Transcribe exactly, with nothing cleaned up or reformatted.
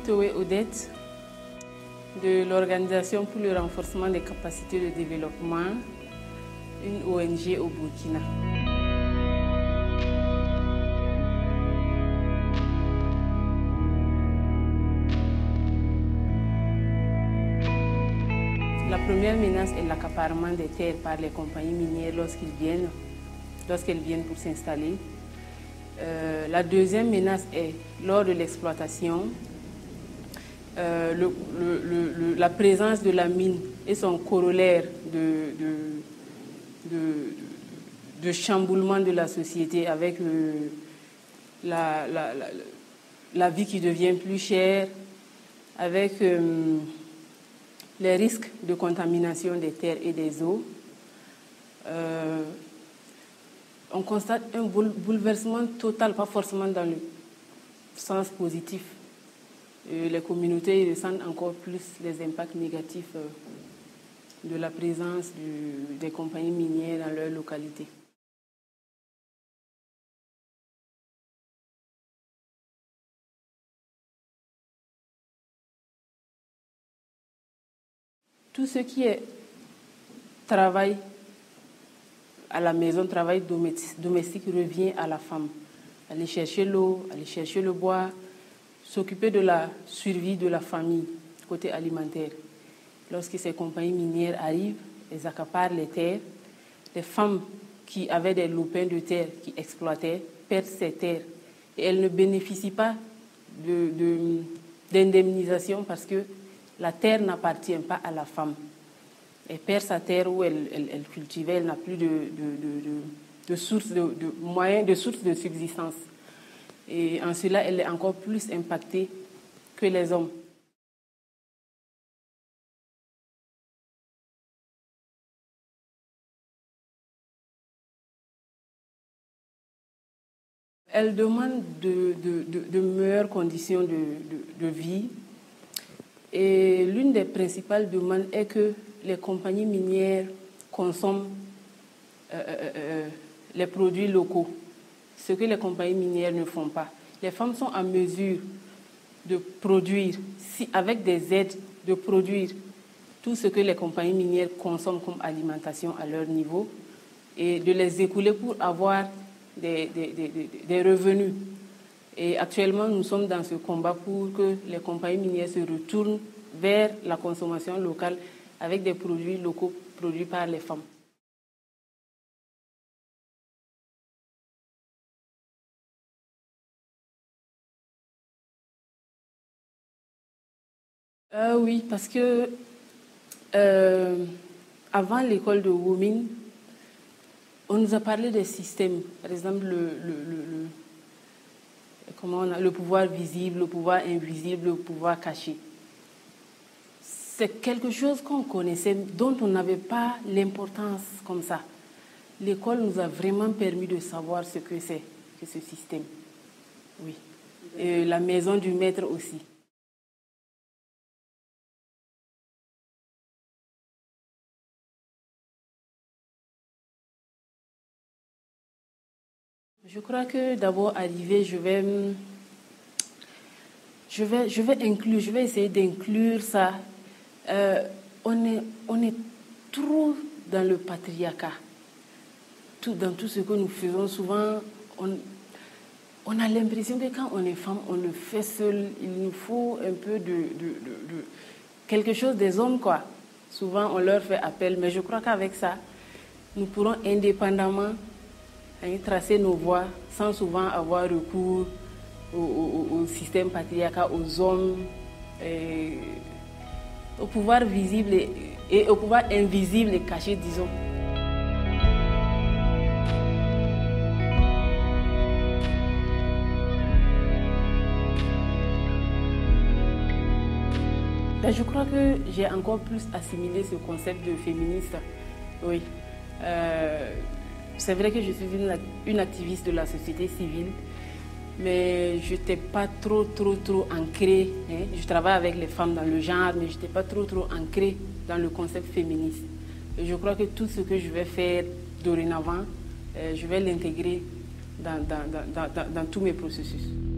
Towe Odette de l'Organisation pour le renforcement des capacités de développement, une O N G au Burkina. La première menace est l'accaparement des terres par les compagnies minières lorsqu'ils viennent, lorsqu'elles viennent pour s'installer. Euh, la deuxième menace est lors de l'exploitation, euh, le, le, le, la présence de la mine et son corollaire de, de, de, de chamboulement de la société avec le, la, la, la, la vie qui devient plus chère, avec euh, les risques de contamination des terres et des eaux. Euh, on constate un bouleversement total, pas forcément dans le sens positif. Et les communautés ressentent encore plus les impacts négatifs de la présence du, des compagnies minières dans leur localité. Tout ce qui est travail à la maison, travail domestique revient à la femme. Aller chercher l'eau, aller chercher le bois, s'occuper de la survie de la famille, côté alimentaire. Lorsque ces compagnies minières arrivent, elles accaparent les terres. Les femmes qui avaient des lopins de terre, qui exploitaient, perdent ces terres. Et elles ne bénéficient pas de, de, d'indemnisation parce que la terre n'appartient pas à la femme. Elle perd sa terre où elle, elle, elle cultivait, elle n'a plus de, de, de, de, de sources de, de moyens, de sources de subsistance. Et en cela, elle est encore plus impactée que les hommes. Elle demande de, de, de, de meilleures conditions de, de, de vie. Et l'une des principales demandes est que les compagnies minières consomment euh, euh, les produits locaux, ce que les compagnies minières ne font pas. Les femmes sont en mesure de produire, si, avec des aides, de produire tout ce que les compagnies minières consomment comme alimentation à leur niveau et de les écouler pour avoir des, des, des, des revenus. Et actuellement, nous sommes dans ce combat pour que les compagnies minières se retournent vers la consommation locale avec des produits locaux produits par les femmes. Euh, oui, parce que euh, avant l'école de Womyn, on nous a parlé des systèmes, par exemple le, le, le, le, comment on a, le pouvoir visible, le pouvoir invisible, le pouvoir caché. C'est quelque chose qu'on connaissait, dont on n'avait pas l'importance comme ça. L'école nous a vraiment permis de savoir ce que c'est que ce système. Oui. Et la maison du maître aussi. Je crois que d'abord arrivé, je vais, je vais, je vais inclure, je vais essayer d'inclure ça. Euh, on est, on est trop dans le patriarcat. Tout, dans tout ce que nous faisons, souvent, on, on a l'impression que quand on est femme, on le fait seul. Il nous faut un peu de, de, de, de quelque chose des hommes, quoi. Souvent, on leur fait appel, mais je crois qu'avec ça, nous pourrons indépendamment hein, tracer nos voies sans souvent avoir recours au, au, au système patriarcat, aux hommes, et, au pouvoir visible et, et au pouvoir invisible et caché, disons. Ben, je crois que j'ai encore plus assimilé ce concept de féministe. Oui. Euh, c'est vrai que je suis une, une activiste de la société civile, mais je n'étais pas trop, trop, trop ancrée. Hein. Je travaille avec les femmes dans le genre, mais je n'étais pas trop, trop ancrée dans le concept féministe. Et je crois que tout ce que je vais faire dorénavant, euh, je vais l'intégrer dans, dans, dans, dans, dans tous mes processus.